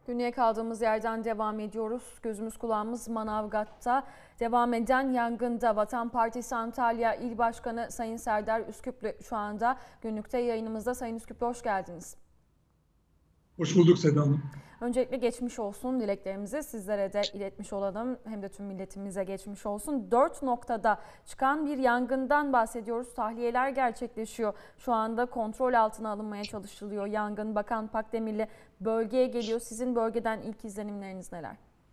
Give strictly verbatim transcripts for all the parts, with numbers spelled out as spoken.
Günlüğe kaldığımız yerden devam ediyoruz. Gözümüz kulağımız Manavgat'ta devam eden yangında Vatan Partisi Antalya İl Başkanı Sayın Serdar Üsküplü şu anda günlükte yayınımızda. Sayın Üsküplü, hoş geldiniz. Hoş bulduk Seda Hanım. Öncelikle geçmiş olsun dileklerimizi sizlere de iletmiş olalım. Hem de tüm milletimize geçmiş olsun. Dört noktada çıkan bir yangından bahsediyoruz. Tahliyeler gerçekleşiyor. Şu anda kontrol altına alınmaya çalışılıyor yangın. Bakan Pakdemirli bölgeye geliyor. Sizin bölgeden ilk izlenimleriniz neler?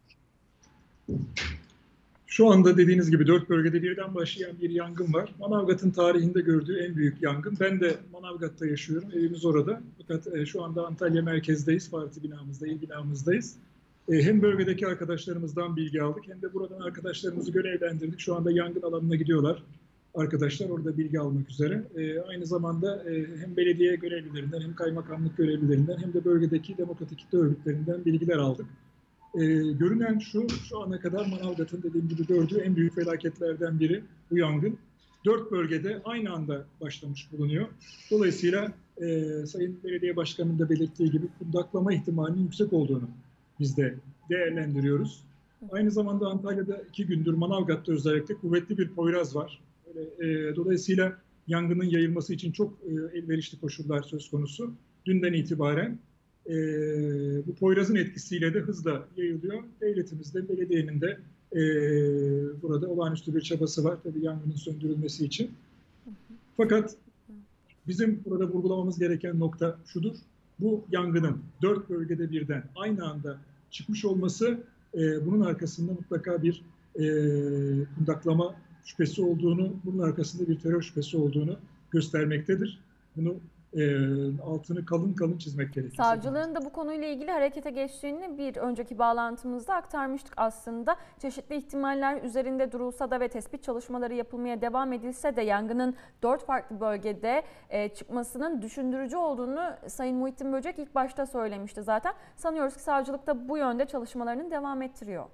Şu anda dediğiniz gibi dört bölgede birden başlayan bir yangın var. Manavgat'ın tarihinde gördüğü en büyük yangın. Ben de Manavgat'ta yaşıyorum. Evimiz orada. Fakat şu anda Antalya merkezdeyiz. Parti binamızda, il binamızdayız. Hem bölgedeki arkadaşlarımızdan bilgi aldık hem de buradan arkadaşlarımızı görevlendirdik. Şu anda yangın alanına gidiyorlar. Arkadaşlar orada bilgi almak üzere. Aynı zamanda hem belediye görevlilerinden hem kaymakamlık görevlilerinden hem de bölgedeki demokratik kitle örgütlerinden bilgiler aldık. Ee, görünen şu, şu ana kadar Manavgat'ın dediğim gibi gördüğü en büyük felaketlerden biri bu yangın. Dört bölgede aynı anda başlamış bulunuyor. Dolayısıyla e, Sayın Belediye Başkanı'nın da belirttiği gibi kundaklama ihtimalinin yüksek olduğunu biz de değerlendiriyoruz. Aynı zamanda Antalya'da iki gündür Manavgat'ta özellikle kuvvetli bir Poyraz var. Böyle, e, dolayısıyla yangının yayılması için çok e, elverişli koşullar söz konusu. Dünden itibaren Ee, bu Poyraz'ın etkisiyle de hızla yayılıyor. Devletimiz de, belediyenin de e, burada olağanüstü bir çabası var tabii yangının söndürülmesi için. Fakat bizim burada vurgulamamız gereken nokta şudur. Bu yangının dört bölgede birden aynı anda çıkmış olması e, bunun arkasında mutlaka bir e, kundaklama şüphesi olduğunu, bunun arkasında bir terör şüphesi olduğunu göstermektedir. Bunu E, altını kalın kalın çizmek gerekir. Savcılığın da bu konuyla ilgili harekete geçtiğini bir önceki bağlantımızda aktarmıştık aslında. Çeşitli ihtimaller üzerinde durulsa da ve tespit çalışmaları yapılmaya devam edilse de yangının dört farklı bölgede e, çıkmasının düşündürücü olduğunu Sayın Muhittin Böcek ilk başta söylemişti zaten. Sanıyoruz ki savcılık da bu yönde çalışmalarını devam ettiriyor.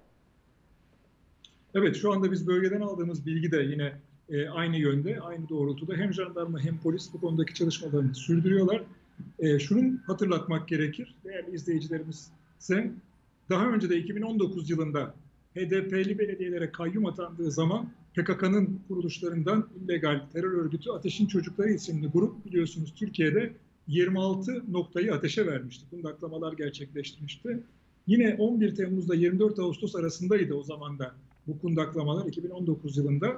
Evet, şu anda biz bölgeden aldığımız bilgi de yine E, aynı yönde, aynı doğrultuda hem jandarma hem polis bu konudaki çalışmalarını sürdürüyorlar. E, şunu hatırlatmak gerekir, değerli izleyicilerimiz ise daha önce de iki bin on dokuz yılında H D P'li belediyelere kayyum atandığı zaman P K K'nın kuruluşlarından illegal terör örgütü Ateşin Çocukları isimli grup biliyorsunuz Türkiye'de yirmi altı noktayı ateşe vermişti. Kundaklamalar gerçekleştirmişti. Yine on bir Temmuz'da yirmi dört Ağustos arasındaydı o zaman da bu kundaklamalar iki bin on dokuz yılında.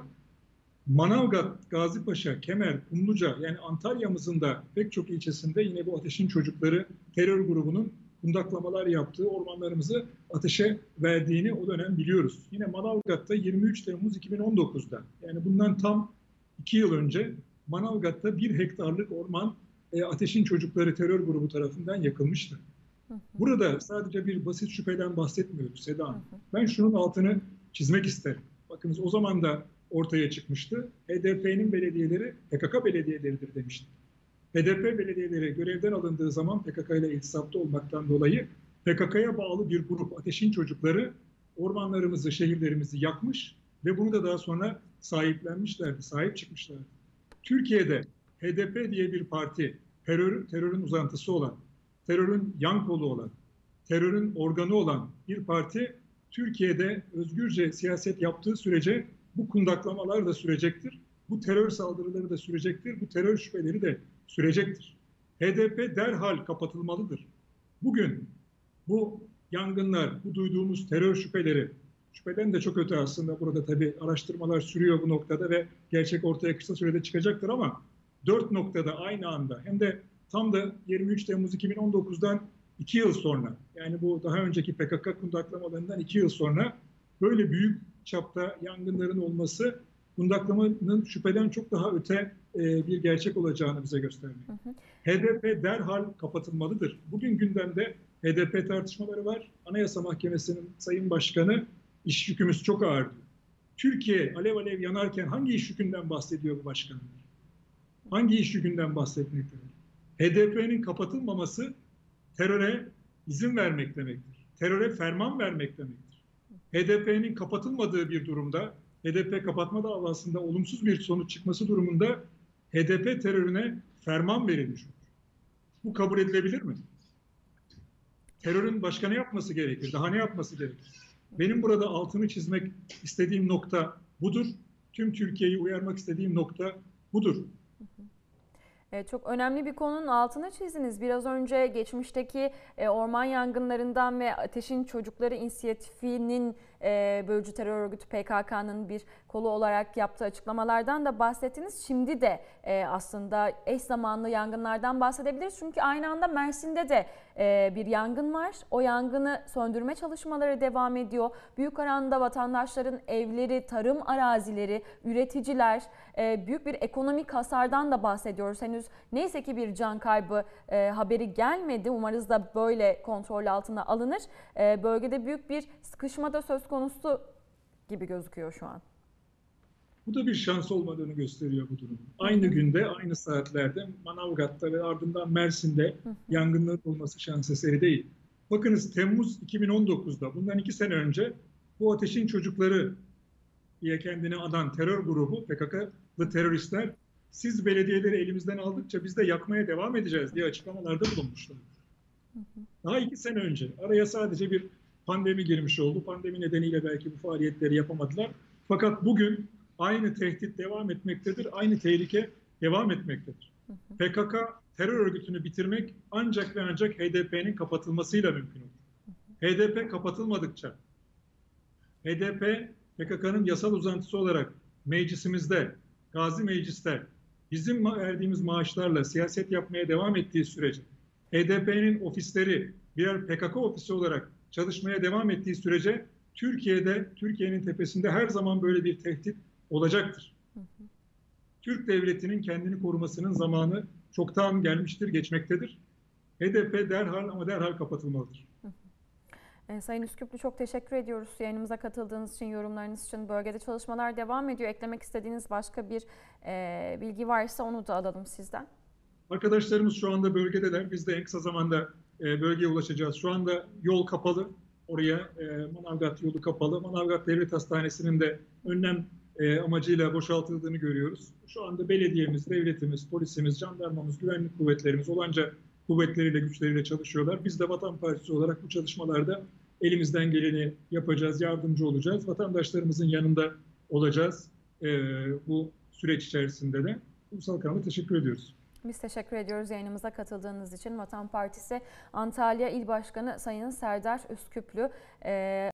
Manavgat, Gazipaşa, Kemer, Kumluca yani Antalya'mızın da pek çok ilçesinde yine bu Ateşin Çocukları terör grubunun kundaklamalar yaptığı, ormanlarımızı ateşe verdiğini o dönem biliyoruz. Yine Manavgat'ta yirmi üç Temmuz iki bin on dokuz'da yani bundan tam iki yıl önce Manavgat'ta bir hektarlık orman e, Ateşin Çocukları terör grubu tarafından yakılmıştı. Burada sadece bir basit şüpheden bahsetmiyoruz Seda Hanım. Ben şunun altını çizmek isterim. Bakınız o zaman da ortaya çıkmıştı. H D P'nin belediyeleri P K K belediyeleridir demişti. H D P belediyeleri görevden alındığı zaman P K K ile iltisaplı olmaktan dolayı P K K'ya bağlı bir grup Ateşin Çocukları ormanlarımızı, şehirlerimizi yakmış ve bunu da daha sonra sahiplenmişlerdi, sahip çıkmışlardı. Türkiye'de H D P diye bir parti, terör, terörün uzantısı olan, terörün yan kolu olan, terörün organı olan bir parti Türkiye'de özgürce siyaset yaptığı sürece bu kundaklamalar da sürecektir. Bu terör saldırıları da sürecektir. Bu terör şüpheleri de sürecektir. H D P derhal kapatılmalıdır. Bugün bu yangınlar, bu duyduğumuz terör şüpheleri, şüpheden de çok öte aslında burada tabii araştırmalar sürüyor bu noktada ve gerçek ortaya kısa sürede çıkacaktır ama dört noktada aynı anda hem de tam da yirmi üç Temmuz iki bin on dokuz'dan iki yıl sonra yani bu daha önceki P K K kundaklamalarından iki yıl sonra böyle büyük çapta yangınların olması kundaklamanın şüpheden çok daha öte e, bir gerçek olacağını bize gösteriyor. H D P derhal kapatılmalıdır. Bugün gündemde H D P tartışmaları var. Anayasa Mahkemesi'nin Sayın Başkanı iş yükümüz çok ağır diyor. Türkiye alev alev yanarken hangi iş yükünden bahsediyor bu başkanlar? Hangi iş yükünden bahsetmektedir? H D P'nin kapatılmaması teröre izin vermek demektir. Teröre ferman vermek demektir. H D P'nin kapatılmadığı bir durumda, H D P kapatma davasında olumsuz bir sonuç çıkması durumunda H D P terörüne ferman verilmiş olur. Bu kabul edilebilir mi? terörün başka ne yapması gerekir? Daha ne yapması gerekir? Benim burada altını çizmek istediğim nokta budur. Tüm Türkiye'yi uyarmak istediğim nokta budur. Çok önemli bir konunun altını çizdiniz. Biraz önce geçmişteki orman yangınlarından ve Ateşin Çocukları İnisiyatifi'nin bölücü terör örgütü P K K'nın bir kolu olarak yaptığı açıklamalardan da bahsettiniz. Şimdi de aslında eş zamanlı yangınlardan bahsedebiliriz. Çünkü aynı anda Mersin'de de bir yangın var. O yangını söndürme çalışmaları devam ediyor. Büyükaran'da vatandaşların evleri, tarım arazileri, üreticiler, büyük bir ekonomik hasardan da bahsediyoruz. Henüz neyse ki bir can kaybı e, haberi gelmedi. Umarız da böyle kontrol altına alınır. E, bölgede büyük bir sıkışma da söz konusu gibi gözüküyor şu an. Bu da bir şans olmadığını gösteriyor bu durum. Aynı günde, aynı saatlerde Manavgat'ta ve ardından Mersin'de yangınların olması şans eseri değil. Bakınız Temmuz iki bin on dokuz'da, bundan iki sene önce bu Ateşin Çocukları diye kendini adan terör grubu, P K K'lı teröristler, siz belediyeleri elimizden aldıkça biz de yakmaya devam edeceğiz diye açıklamalarda bulunmuşlar. Daha iki sene önce. Araya sadece bir pandemi girmiş oldu. Pandemi nedeniyle belki bu faaliyetleri yapamadılar. Fakat bugün aynı tehdit devam etmektedir. Aynı tehlike devam etmektedir. P K K terör örgütünü bitirmek ancak ve ancak H D P'nin kapatılmasıyla mümkün olur. H D P kapatılmadıkça, H D P P K K'nın yasal uzantısı olarak meclisimizde, Gazi Meclis'te bizim verdiğimiz maaşlarla siyaset yapmaya devam ettiği sürece, H D P'nin ofisleri birer P K K ofisi olarak çalışmaya devam ettiği sürece Türkiye'de, Türkiye'nin tepesinde her zaman böyle bir tehdit olacaktır. Hı hı. Türk devletinin kendini korumasının zamanı çoktan gelmiştir, geçmektedir. H D P derhal ama derhal kapatılmalıdır. Hı hı. E, Sayın Üsküplü, çok teşekkür ediyoruz yayınımıza katıldığınız için, yorumlarınız için. Bölgede çalışmalar devam ediyor. Eklemek istediğiniz başka bir e, bilgi varsa onu da alalım sizden. Arkadaşlarımız şu anda bölgedeler. Biz de en kısa zamanda e, bölgeye ulaşacağız. Şu anda yol kapalı. Oraya e, Manavgat yolu kapalı. Manavgat Devlet Hastanesi'nin de önlem e, amacıyla boşaltıldığını görüyoruz. Şu anda belediyemiz, devletimiz, polisimiz, jandarmamız, güvenlik kuvvetlerimiz olanca kuvvetleriyle, güçleriyle çalışıyorlar. Biz de Vatan Partisi olarak bu çalışmalarda elimizden geleni yapacağız, yardımcı olacağız. Vatandaşlarımızın yanında olacağız e, bu süreç içerisinde de. Ulusal Kanal'a teşekkür ediyoruz. Biz teşekkür ediyoruz yayınımıza katıldığınız için. Vatan Partisi Antalya İl Başkanı Sayın Serdar Üsküplü.